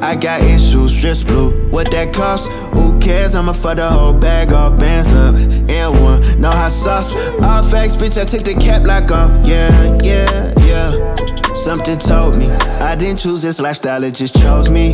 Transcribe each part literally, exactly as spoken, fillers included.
I got issues, just blue. What that cost? Who cares? I'ma fuck the whole bag, all bands up. And one, no hot sauce. All facts, bitch, I took the cap like off. Yeah, yeah, yeah. Something told me I didn't choose this lifestyle, it just chose me.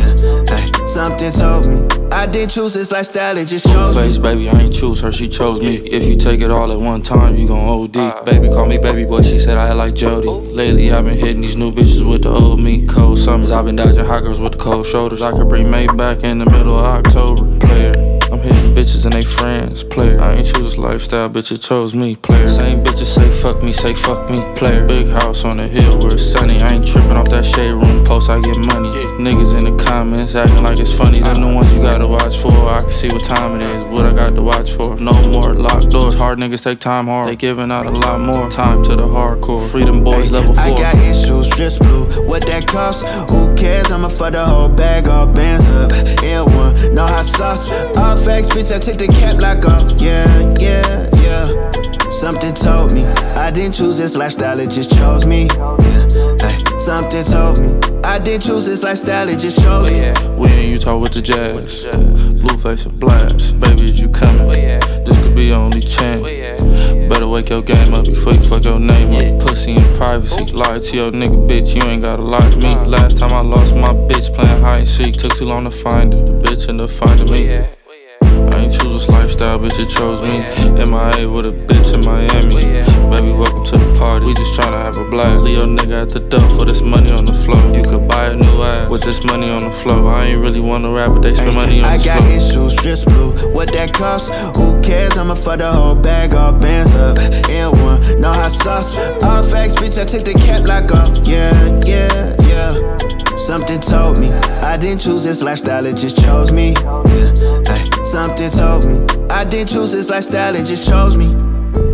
Ay, something told me I didn't choose this lifestyle, it just chose Blueface, me. baby, I ain't choose her, she chose me. If you take it all at one time, you gon' O D. Baby, call me baby boy, she said I had like Jody. Lately, I've been hitting these new bitches with the old me. Cold summers, I've been dodging hot girls with the cold shoulders. I could bring Maybach in the middle of October. Player, I'm hitting bitches and they friends. Player, I ain't choose this lifestyle, bitch, it chose me. Player, same bitches say fuck me, say fuck me. Player, big house on the hill where it's sunny. I ain't tripping off that shade room post, I get money. Niggas in the comments acting like it's funny. Them the ones you gotta watch for. I can see what time it is, what I got to watch for. No more locked doors, hard niggas take time hard. They giving out a lot more time to the hardcore. Freedom boys level four. I got issues, just blue. What that cost? Who cares? I'ma fuck the whole bag, all bands up. And one, no hot sauce. All facts, bitch, I took the cap like off. Yeah, yeah, yeah. Something told me I didn't choose this lifestyle, it just chose me. Ay, something told me I didn't choose this lifestyle, it just chose me. We in Utah with the jazz, Blueface and Blxst. Baby, is you coming? This could be your only chance. Better wake your game up before you fuck your name up. Pussy in privacy, lie to your nigga, bitch, you ain't gotta lie to me. Last time I lost my bitch playing hide and seek, took too long to find her. The bitch ended up finding me. I ain't choose this lifestyle, bitch, it chose me. M I A with a bitch in Miami. Baby, welcome to the party. We just tryna have a blast. Leave your nigga at the door for this money on the floor. You could buy a new ass with this money on the floor. I ain't really wanna rap, but they spend money on I this got floor. issues, just blue. What that cost? Who cares? I'ma fuck the whole bag, all bands up. And one, no hot sauce. All facts, bitch, I took the cap like off. Yeah, yeah, yeah. Something told me I didn't choose this lifestyle, it just chose me. Ay, something told me I didn't choose this lifestyle, it just chose me.